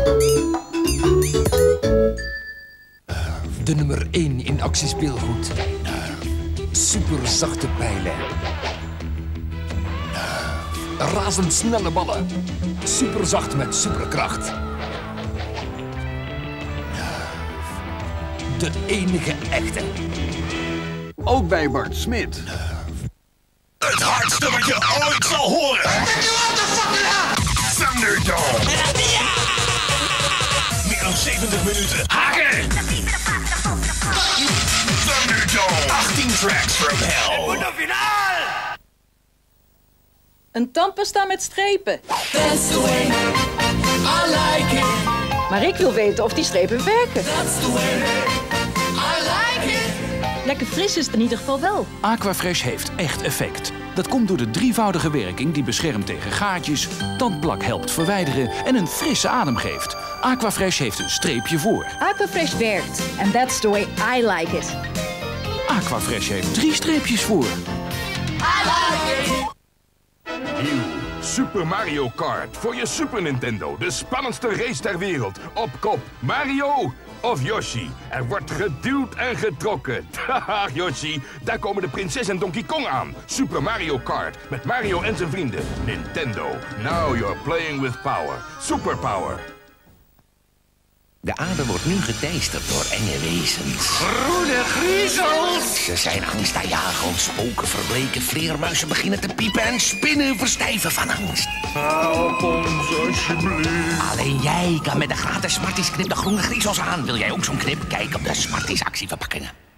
De nummer 1 in actiespeelgoed. Superzachte pijlen. Razendsnelle ballen. Superzacht met superkracht. De enige echte. Ook bij Bart Smit. Het hardste wat je ooit zal horen. Thunderdome. Meer dan 70 minuten. Haken. Thunderdome. 18 tracks from hell. Een tandpasta met strepen. That's the way I like it. Maar ik wil weten of die strepen werken. That's the way I like it. Lekker fris is het in ieder geval wel. Aquafresh heeft echt effect. Dat komt door de drievoudige werking die beschermt tegen gaatjes, tandplak helpt verwijderen en een frisse adem geeft. Aquafresh heeft een streepje voor. Aquafresh werkt. And that's the way I like it. Aquafresh heeft 3 streepjes voor. I like it. Nieuw Super Mario Kart voor je Super Nintendo. De spannendste race ter wereld. Op kop Mario of Yoshi. Er wordt geduwd en getrokken. Haha, Yoshi, daar komen de prinses en Donkey Kong aan. Super Mario Kart met Mario en zijn vrienden. Nintendo. Now you're playing with power. Super power. De aarde wordt nu geteisterd door enge wezens. Groene griezels. Ze zijn angstaanjagend, spoken verbleken, vleermuizen beginnen te piepen en spinnen verstijven van angst. Help ons alsjeblieft. Alleen jij kan met de gratis Smarties knip de groene griezels aan. Wil jij ook zo'n knip? Kijk op de Smarties actieverpakkingen.